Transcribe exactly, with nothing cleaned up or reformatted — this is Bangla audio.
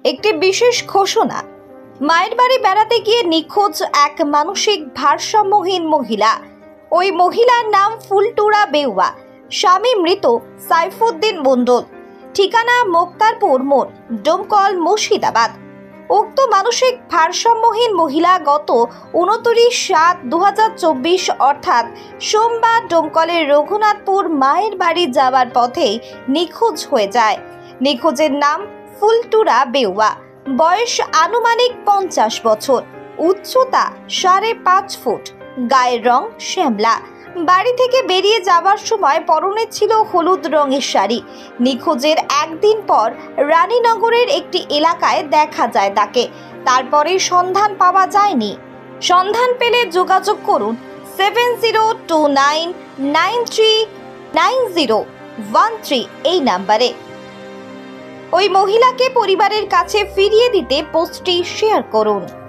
একটি বিশেষ ঘোষণা। মায়ের বাড়ি বেড়াতে গিয়ে নিখোঁজ এক মানসিক ভারসাম্যহীন মহিলা। ওই মহিলার নাম ফুলটুরা বেউয়া, স্বামী মৃত সাইফুদ্দিন মণ্ডল, ঠিকানা মোক্তারপুর মোড়, ডোমকল, মুর্শিদাবাদ। উক্ত মানসিক ভারসাম্যহীন মহিলা গত উনত্রিশ সাত দু হাজার চব্বিশ অর্থাৎ সোমবার ডোমকলের রঘুনাথপুর মায়ের বাড়ি যাওয়ার পথেই নিখোঁজ হয়ে যায়। নিখোঁজের নাম ফুলটুরা বেউয়া, বয়স আনুমানিক পঞ্চাশ বছর, উচ্চতা সাড়ে পাঁচ ফুট, গায়ের রং শ্যামলা। বাড়ি থেকে বেরিয়ে যাওয়ার সময় পরনে ছিল হলুদ রঙের শাড়ি। নিখোঁজের একদিন পর রানীনগরের একটি এলাকায় দেখা যায় তাকে। তারপরে সন্ধান পাওয়া যায়নি। সন্ধান পেলে যোগাযোগ করুন seven zero two nine nine three nine zero one three এই নাম্বারে। ওই মহিলাকে পরিবারের কাছে ফিরিয়ে দিতে পোস্টটি শেয়ার করুন।